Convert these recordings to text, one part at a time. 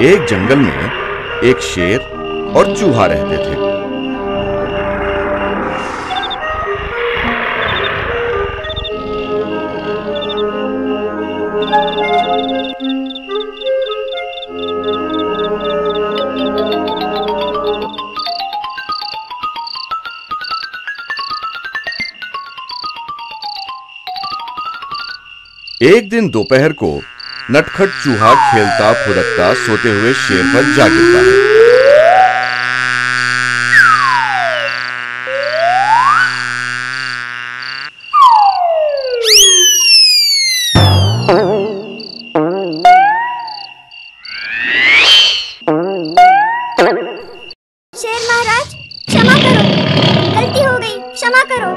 एक जंगल में एक शेर और चूहा रहते थे। एक दिन दोपहर को नटखट चूहा खेलता फुदकता सोते हुए शेर पर जा गिरता है। शेर महाराज, क्षमा करो, गलती हो गई, क्षमा करो।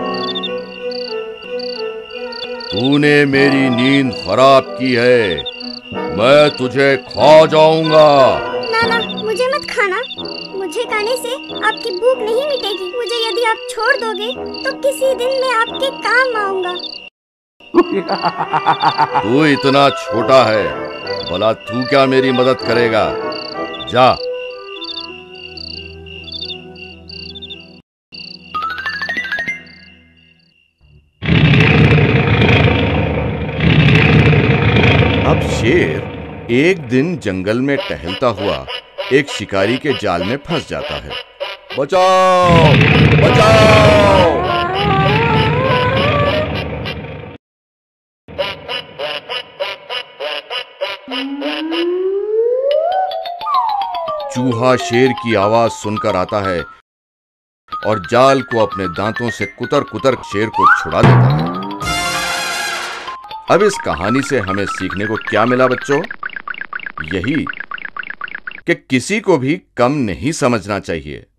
तूने मेरी नींद खराब की है, मैं तुझे खा जाऊंगा। ना, मुझे मत खाना। मुझे खाने से आपकी भूख नहीं मिटेगी। मुझे यदि आप छोड़ दोगे तो किसी दिन मैं आपके काम आऊंगा। तू इतना छोटा है, भला तू क्या मेरी मदद करेगा? जा। अब शेर एक दिन जंगल में टहलता हुआ एक शिकारी के जाल में फंस जाता है। बचाओ, बचाओ! चूहा शेर की आवाज सुनकर आता है और जाल को अपने दांतों से कुतर-कुतर शेर को छुड़ा लेता है। अब इस कहानी से हमें सीखने को क्या मिला बच्चों? यही कि किसी को भी कम नहीं समझना चाहिए।